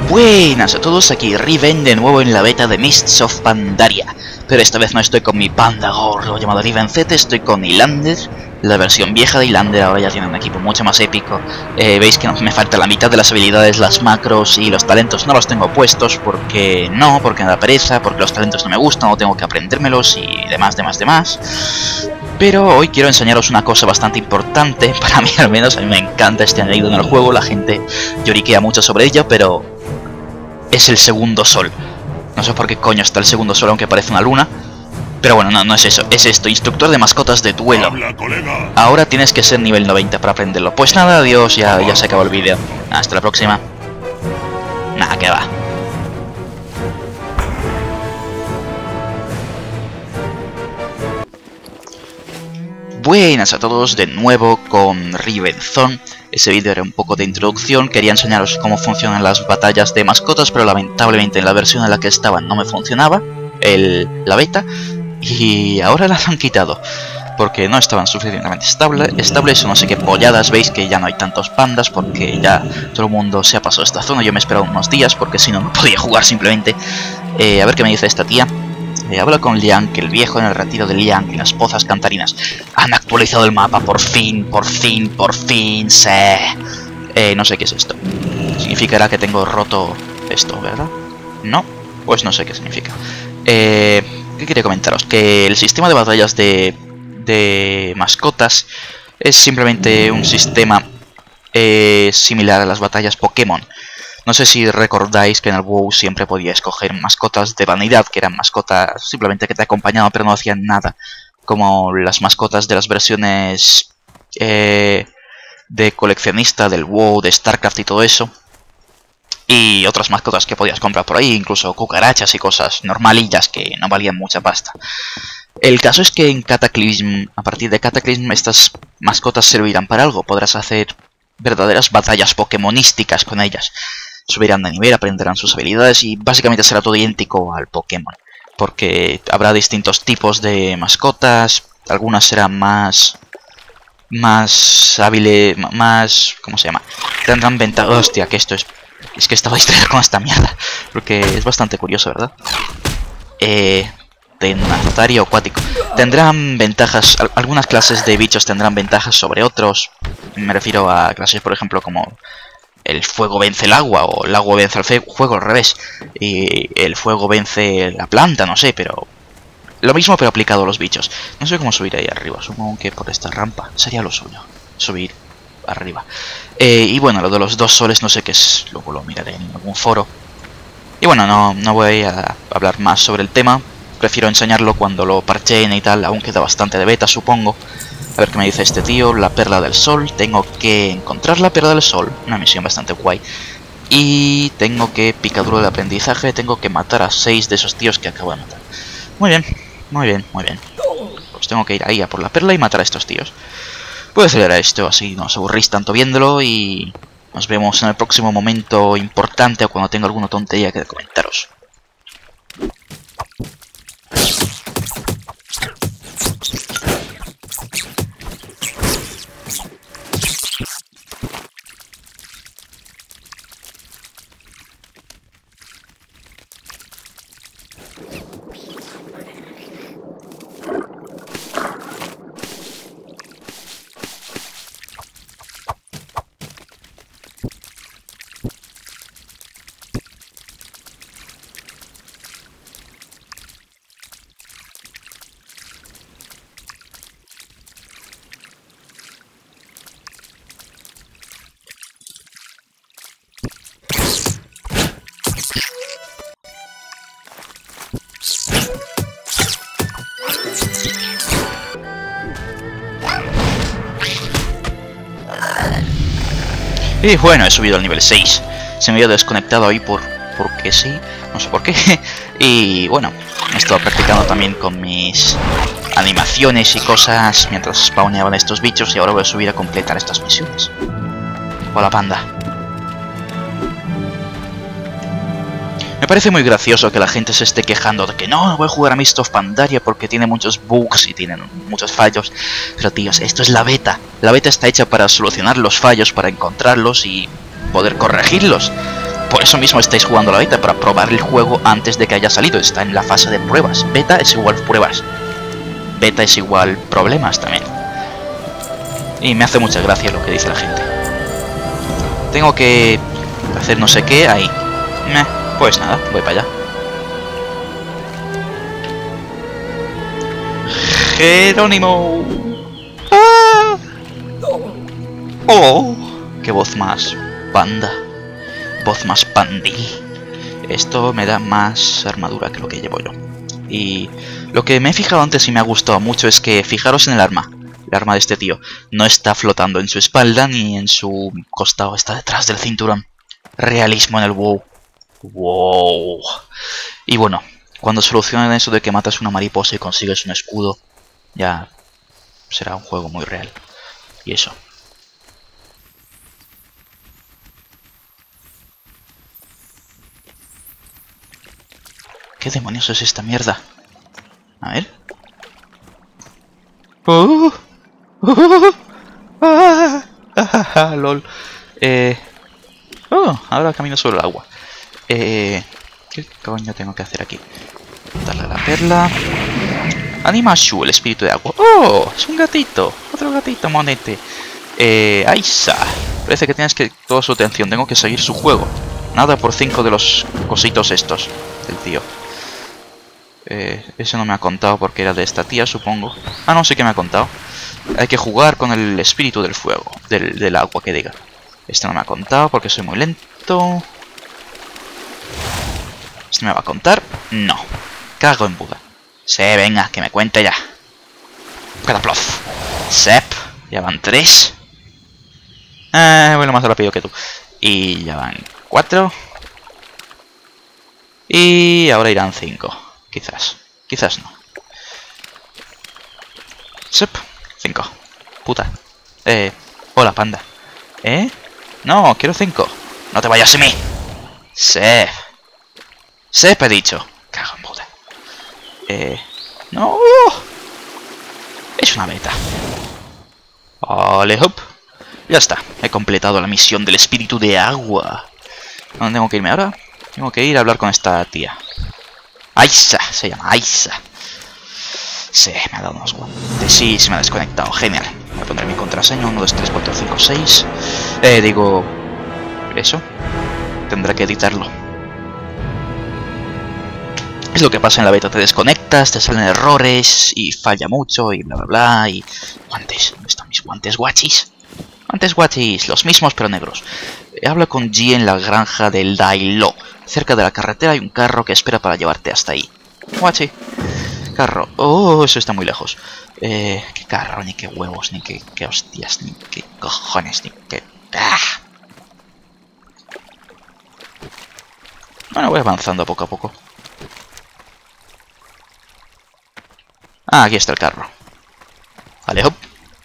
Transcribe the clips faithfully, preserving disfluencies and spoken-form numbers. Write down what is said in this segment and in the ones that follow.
Buenas a todos, aquí Riven de nuevo en la beta de Mists of Pandaria. Pero esta vez no estoy con mi panda gordo llamado Riven Z, estoy con Ilander, la versión vieja de Ilander. Ahora ya tiene un equipo mucho más épico. eh, Veis que me falta la mitad de las habilidades, las macros y los talentos no los tengo puestos porque no, porque me da pereza, porque los talentos no me gustan o tengo que aprendérmelos y demás, demás, demás. Pero hoy quiero enseñaros una cosa bastante importante, para mí al menos. A mí me encanta este añadido en el juego, la gente lloriquea mucho sobre ello, pero es el segundo sol. No sé por qué coño está el segundo sol aunque parece una luna. Pero bueno, no, no es eso, es esto, instructor de mascotas de duelo. Ahora tienes que ser nivel noventa para aprenderlo. Pues nada, adiós, ya, ya se acabó el vídeo. Hasta la próxima. Nada, que va. Buenas a todos de nuevo con Rivenzón. Ese vídeo era un poco de introducción, quería enseñaros cómo funcionan las batallas de mascotas, pero lamentablemente en la versión en la que estaba no me funcionaba el, la beta, y ahora las han quitado porque no estaban suficientemente estable, estables o no sé qué polladas. Veis que ya no hay tantos pandas porque ya todo el mundo se ha pasado esta zona. Yo me he esperado unos días porque si no, no podía jugar simplemente. Eh, a ver qué me dice esta tía. Eh, habla con Liang, el viejo en el retiro de Liang, en las pozas cantarinas. Han actualizado el mapa, por fin, por fin, por fin, se... Eh, no sé qué es esto. Significará que tengo roto esto, ¿verdad? ¿No? Pues no sé qué significa. Eh, ¿Qué quería comentaros? Que el sistema de batallas de, de mascotas es simplemente un sistema eh, similar a las batallas Pokémon. No sé si recordáis que en el WoW siempre podía escoger mascotas de vanidad, que eran mascotas simplemente que te acompañaban pero no hacían nada, como las mascotas de las versiones eh, de coleccionista del WoW, de StarCraft y todo eso, y otras mascotas que podías comprar por ahí, incluso cucarachas y cosas normalillas que no valían mucha pasta. El caso es que en Cataclysm, a partir de Cataclysm, estas mascotas servirán para algo. Podrás hacer verdaderas batallas pokémonísticas con ellas. Subirán de nivel, aprenderán sus habilidades y básicamente será todo idéntico al Pokémon. Porque habrá distintos tipos de mascotas, algunas serán más... más hábiles, más... ¿cómo se llama? Tendrán ventaja... Hostia, que esto es... Es que estaba distraído con esta mierda, porque es bastante curioso, ¿verdad? Eh... Tenaztario acuático. Tendrán ventajas, algunas clases de bichos tendrán ventajas sobre otros. Me refiero a clases, por ejemplo, como... el fuego vence el agua, o el agua vence el fuego al revés, y el fuego vence la planta, no sé, pero... lo mismo pero aplicado a los bichos. No sé cómo subir ahí arriba, supongo que por esta rampa sería lo suyo, subir arriba. Eh, y bueno, lo de los dos soles no sé qué es, luego lo miraré en algún foro. Y bueno, no, no voy a hablar más sobre el tema, prefiero enseñarlo cuando lo parcheen y tal, aún queda bastante de beta, supongo. A ver qué me dice este tío. La perla del sol. Tengo que encontrar la perla del sol. Una misión bastante guay. Y tengo que picadura de aprendizaje. Tengo que matar a seis de esos tíos que acabo de matar. Muy bien, muy bien, muy bien. Pues tengo que ir ahí a por la perla y matar a estos tíos. Voy a acelerar esto, así no os aburrís tanto viéndolo. Y nos vemos en el próximo momento importante o cuando tenga alguna tontería que comentaros. Y bueno, he subido al nivel seis. Se me había desconectado ahí por... porque sí, no sé por qué. Y bueno, he estado practicando también con mis animaciones y cosas mientras spawneaban estos bichos. Y ahora voy a subir a completar estas misiones. Hola, panda. Me parece muy gracioso que la gente se esté quejando de que no, no voy a jugar a Mists of Pandaria porque tiene muchos bugs y tiene muchos fallos. Pero tíos, esto es la beta. La beta está hecha para solucionar los fallos, para encontrarlos y poder corregirlos. Por eso mismo estáis jugando la beta, para probar el juego antes de que haya salido. Está en la fase de pruebas. Beta es igual pruebas. Beta es igual problemas también. Y me hace mucha gracia lo que dice la gente. Tengo que hacer no sé qué ahí. Meh, pues nada, voy para allá. Jerónimo. ¡Ah! ¡Oh! ¡Qué voz más panda! Voz más pandil. Esto me da más armadura que lo que llevo yo. Y lo que me he fijado antes y me ha gustado mucho es que fijaros en el arma. El arma de este tío no está flotando en su espalda ni en su costado, está detrás del cinturón. Realismo en el WoW. ¡Wow! Y bueno, cuando solucionen eso de que matas una mariposa y consigues un escudo, ya será un juego muy real. Y eso. ¿Qué demonios es esta mierda? A ver. ¡Oh! ¡Oh! ¡Ah! ¡Ah! ¡Lol! Eh... ¡Oh! Ahora camino sobre el agua. Eh... ¿Qué coño tengo que hacer aquí? Darle a la perla. Animashu, el espíritu de agua. ¡Oh! Es un gatito. Otro gatito, monete. Eh... ¡Aisa! Parece que tienes que... toda su atención. Tengo que seguir su juego. Nada por cinco de los cositos estos. Del tío. Eh, eso no me ha contado porque era de esta tía, supongo. Ah, no, sí que me ha contado. Hay que jugar con el espíritu del fuego. Del, del agua, que diga. Este no me ha contado porque soy muy lento. ¿Este me va a contar? No. Cago en Buda. Sí, venga, que me cuente ya. Cataplof. Sep. Ya van tres. Eh, bueno, más rápido que tú. Y ya van cuatro. Y ahora irán cinco. Quizás. Quizás no. Sep. cinco. Puta. Eh. Hola, panda. ¿Eh? No, quiero cinco. No te vayas a mí. Sep. Sep, he dicho. Cago en puta. Eh. No. Es una beta. Ole, hop. Ya está. He completado la misión del espíritu de agua. ¿Dónde tengo que irme ahora? Tengo que ir a hablar con esta tía. Aisa, se llama Aisa. Sí, me ha dado unos guantes. Sí, se me ha desconectado. Genial. Voy a poner mi contraseña. uno, dos, tres, cuatro, cinco, seis. Eh, digo... Eso. Tendré que editarlo. Es lo que pasa en la beta. Te desconectas, te salen errores y falla mucho y bla bla bla. Y... Guantes. ¿Dónde están mis guantes guachis? Guantes guachis. Los mismos pero negros. Hablo con G en la granja del Dailo. Cerca de la carretera hay un carro que espera para llevarte hasta ahí. Guachi. Carro. Oh, eso está muy lejos. Eh, qué carro, ni qué huevos, ni qué, qué hostias, ni qué cojones, ni qué... ¡Ah! Bueno, voy avanzando poco a poco. Ah, aquí está el carro. Vale, hop.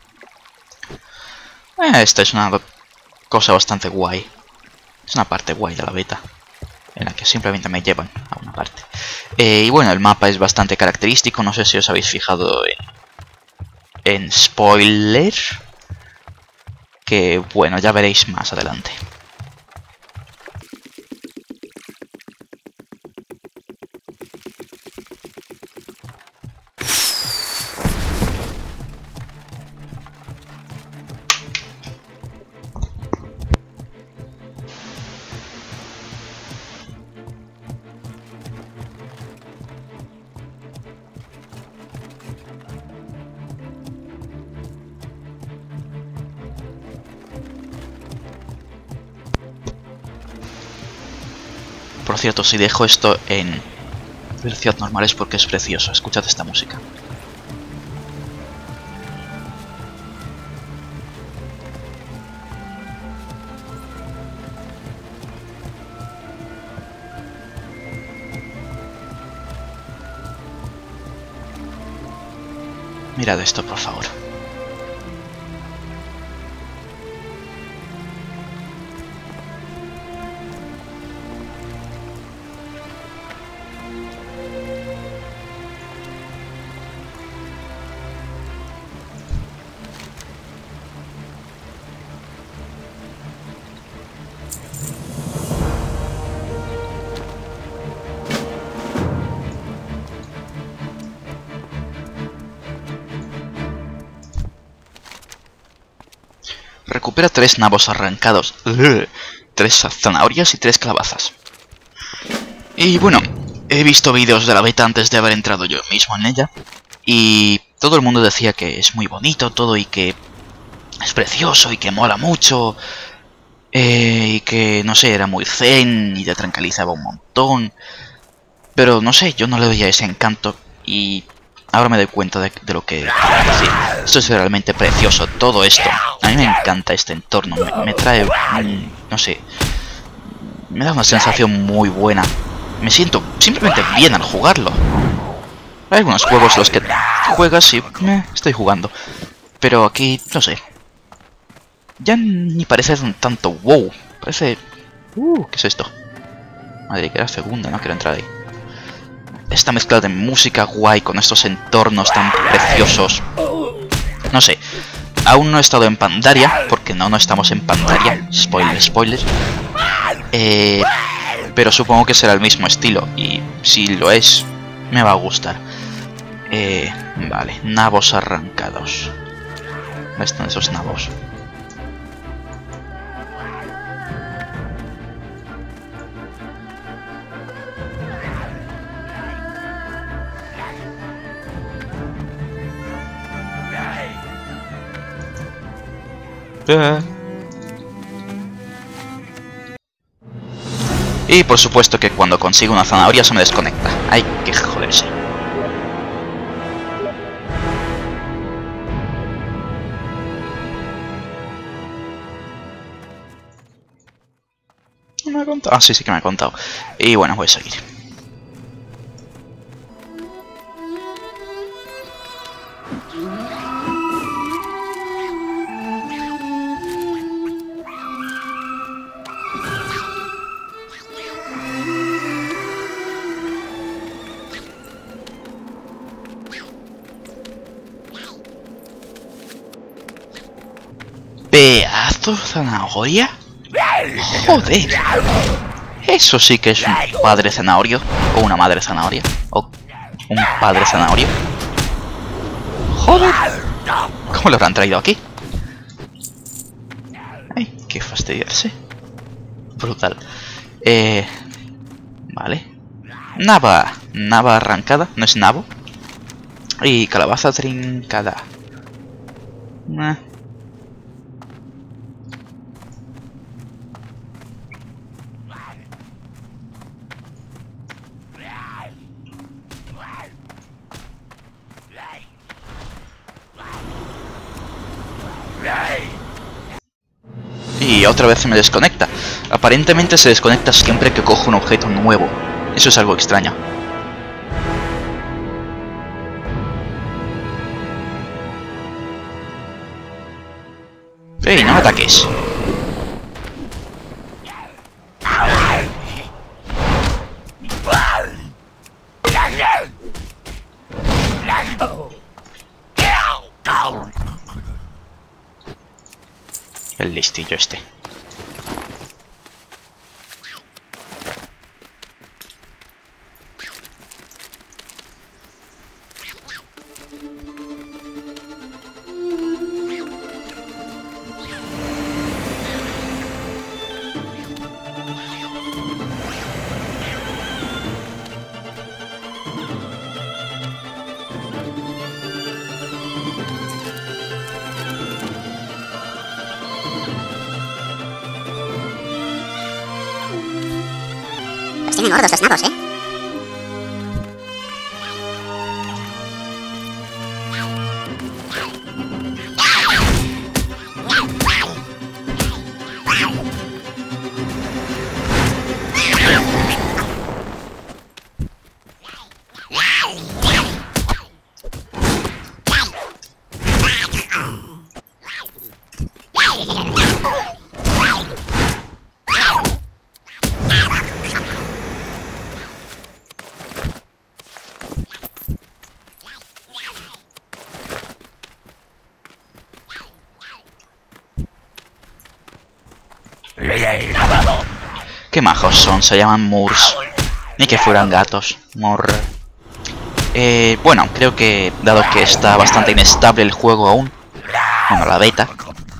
Eh, esta es una cosa bastante guay. Es una parte guay de la beta. En la que simplemente me llevan a una parte. Eh, y bueno, el mapa es bastante característico. No sé si os habéis fijado en, en spoiler. Que bueno, ya veréis más adelante. Por cierto, si dejo esto en velocidad normal es porque es precioso. Escuchad esta música. Mirad esto, por favor. Recupera tres nabos arrancados. Ugh. Tres zanahorias y tres calabazas. Y bueno, he visto vídeos de la beta antes de haber entrado yo mismo en ella. Y todo el mundo decía que es muy bonito todo y que es precioso y que mola mucho. Eh, y que, no sé, era muy zen y te tranquilizaba un montón. Pero no sé, yo no le veía ese encanto y ahora me doy cuenta de, de lo que quiero decir. Esto es realmente precioso, todo esto. A mí me encanta este entorno, me, me trae, mm, no sé, me da una sensación muy buena. Me siento simplemente bien al jugarlo. Hay algunos juegos los que juegas y me estoy jugando. Pero aquí, no sé. Ya ni parece un tanto wow. Parece... Uh, ¿qué es esto? Madre, que era segunda, no quiero entrar ahí. Esta mezcla de música guay con estos entornos tan preciosos. No sé. Aún no he estado en Pandaria, porque no, no estamos en Pandaria. Spoiler, spoiler. Eh, pero supongo que será el mismo estilo. Y si lo es, me va a gustar. Eh, vale, nabos arrancados. ¿Dónde están esos nabos? Y por supuesto que cuando consigo una zanahoria se me desconecta. Hay que joderse. ¿No me ha contado? Ah, sí, sí que me ha contado. Y bueno, voy a seguir. ¿Pedazo de zanahoria? Joder. Eso sí que es un padre zanahorio. O una madre zanahoria. O un padre zanahorio. Joder. ¿Cómo lo habrán traído aquí? Ay, qué fastidiarse. Brutal. Eh... Vale. Nava. Nava arrancada. No es nabo. Y calabaza trincada. Eh. Y otra vez se me desconecta. Aparentemente se desconecta siempre que cojo un objeto nuevo. Eso es algo extraño. ¡Ey, no me ataques! El listillo este. Tienen gordos los nabos, ¿eh? Qué majos son, se llaman Moors. Ni que fueran gatos. Mor. Eh, bueno, creo que dado que está bastante inestable el juego aún, bueno, la beta,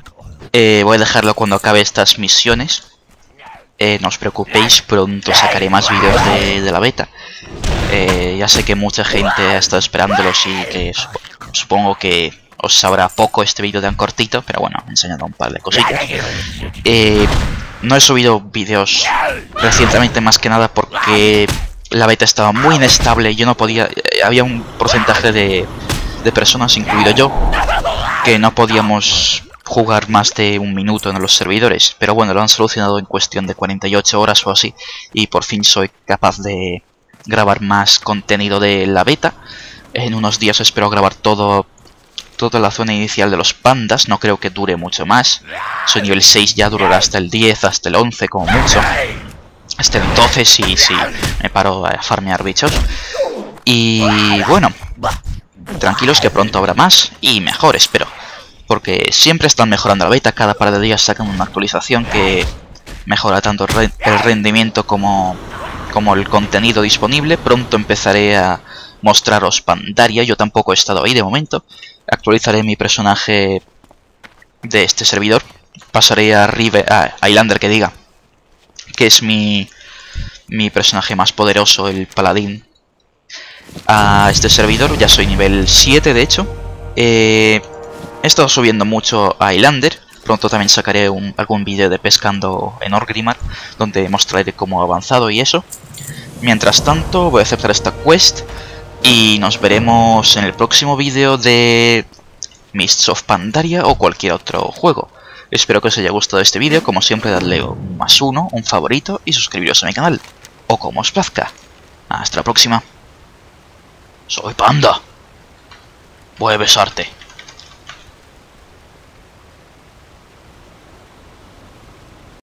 Eh, voy a dejarlo cuando acabe estas misiones. Eh, no os preocupéis, pronto sacaré más vídeos de, de la beta. Eh, ya sé que mucha gente ha estado esperándolos y que sup supongo que os sabrá poco este vídeo tan cortito, pero bueno, he enseñado un par de cositas. Eh, no he subido vídeos recientemente más que nada porque la beta estaba muy inestable. Yo no podía... Había un porcentaje de, de personas, incluido yo, que no podíamos jugar más de un minuto en los servidores, pero bueno, lo han solucionado en cuestión de cuarenta y ocho horas o así, y por fin soy capaz de grabar más contenido de la beta. En unos días espero grabar todo toda la zona inicial de los pandas. No creo que dure mucho más. Soy nivel seis, ya durará hasta el diez, hasta el once como mucho, hasta el doce si, si me paro a farmear bichos. Y bueno, tranquilos que pronto habrá más y mejor, espero, porque siempre están mejorando la beta. Cada par de días sacan una actualización que mejora tanto el rendimiento como, como el contenido disponible. Pronto empezaré a mostraros Pandaria. Yo tampoco he estado ahí de momento. Actualizaré mi personaje de este servidor. Pasaré a Rive, a Highlander, que diga, que es mi, mi personaje más poderoso, el paladín, a este servidor. Ya soy nivel siete, de hecho. Eh... He estado subiendo mucho a Highlander. Pronto también sacaré un, algún vídeo de pescando en Orgrimmar, donde mostraré cómo he avanzado y eso. Mientras tanto, voy a aceptar esta quest y nos veremos en el próximo vídeo de Mists of Pandaria o cualquier otro juego. Espero que os haya gustado este vídeo. Como siempre, dadle un más uno, un favorito y suscribiros a mi canal, o como os plazca. Hasta la próxima. Soy Panda. Voy a besarte.